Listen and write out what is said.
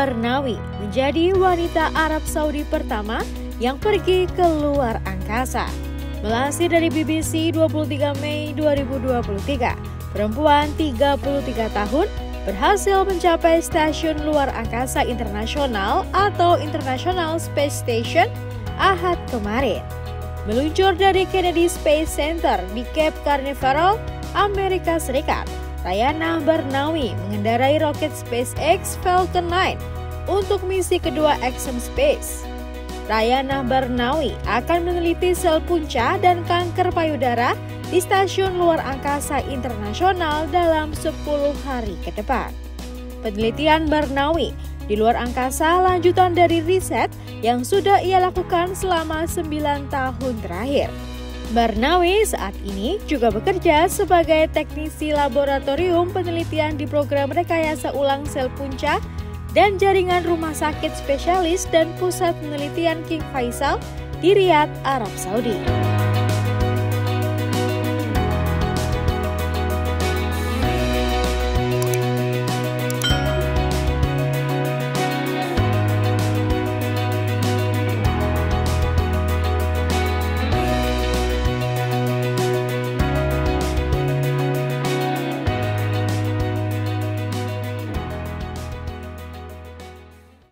Barnawi menjadi wanita Arab Saudi pertama yang pergi ke luar angkasa. Melansir dari BBC 23 Mei 2023, perempuan 33 tahun berhasil mencapai Stasiun Luar Angkasa Internasional atau International Space Station Ahad kemarin. Meluncur dari Kennedy Space Center di Cape Canaveral, Amerika Serikat, Rayana Barnawi mengendarai roket SpaceX Falcon 9 untuk misi kedua Axiom Space. Rayana Barnawi akan meneliti sel punca dan kanker payudara di Stasiun Luar Angkasa Internasional dalam 10 hari ke depan. Penelitian Barnawi di luar angkasa lanjutan dari riset yang sudah ia lakukan selama 9 tahun terakhir. Barnawi saat ini juga bekerja sebagai teknisi laboratorium penelitian di program rekayasa ulang sel punca dan jaringan rumah sakit spesialis dan pusat penelitian King Faisal di Riyadh, Arab Saudi.